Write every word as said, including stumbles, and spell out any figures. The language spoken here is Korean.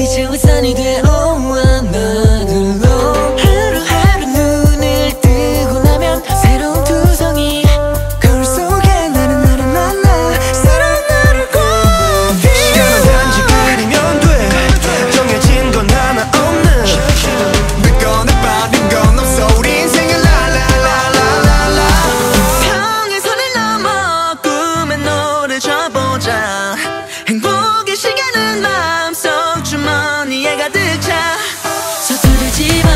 이제 우산이 되어 나들로 하루하루 눈을 뜨고 나면 새로운 두성이 거울 속에 나는 나는 나나 새로운 나를 꽃피 시간은 단지 그리면 돼 정해진 건 하나 없는 내 꺼내 빠진 건 없어 우리 인생은 라라라라라라 평행선을 넘어 꿈의 노래 줘보자 행복의 시간은 마음속 주머니에 가득 차 서투르지 마